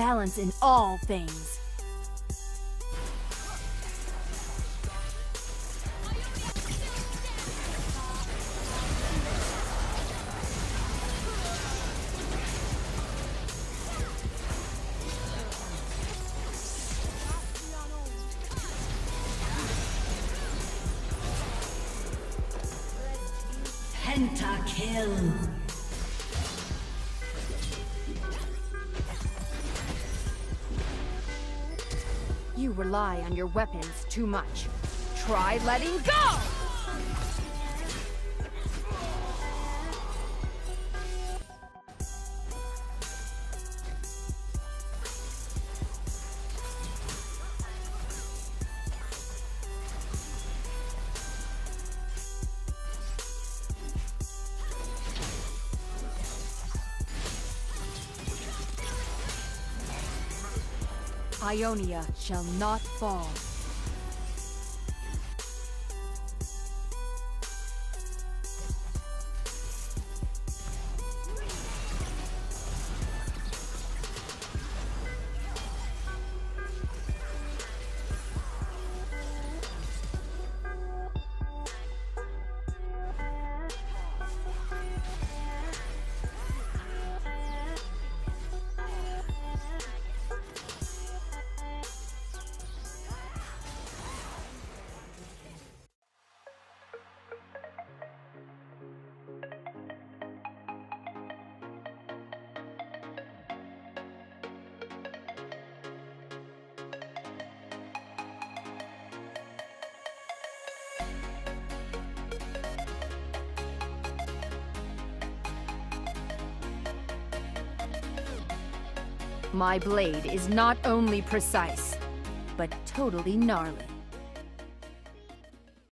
balance in all things. Pentakill. You rely on your weapons too much. Try letting go! Ionia shall not fall. My blade is not only precise, but totally gnarly.